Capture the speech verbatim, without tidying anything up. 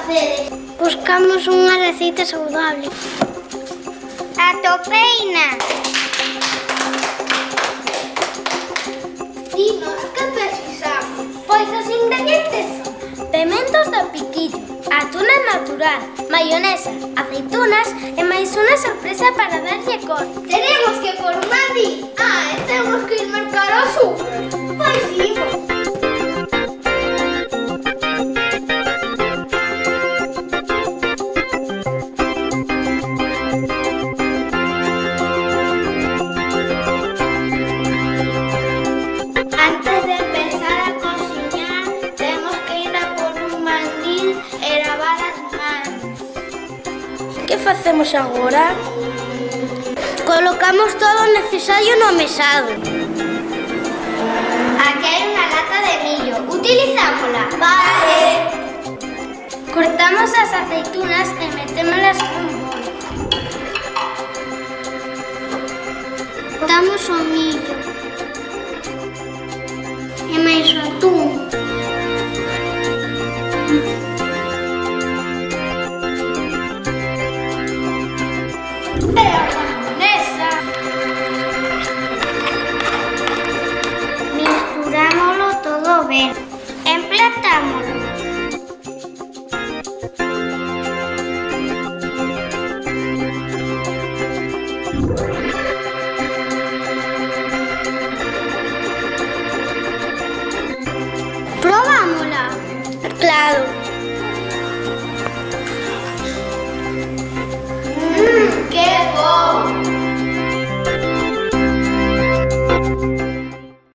facedes? Buscamos unha receita saudable. Atopeina! Dinos, que precisamos? Pois os ingredientes son Pementos do piquillo, atuna natural, maionesa, aceitunas e máis unha sorpresa para darlle cor. Tenemos que por Madrid. Ah, e temos que ir marcar o azúcar. Pois imos. Antes de empezar a cociñar, temos que ir a por un mandil e lavar as mans. Que facemos agora? Colocamos todo o necesario no mesado. Aquí hai unha lata de millo. Utilizámola. Vale. Cortamos as aceitunas e metémolas nun bol. Botamos o millo e máis o atún. E a maionesa. Misturámoslo todo ben. Emplatámoslo.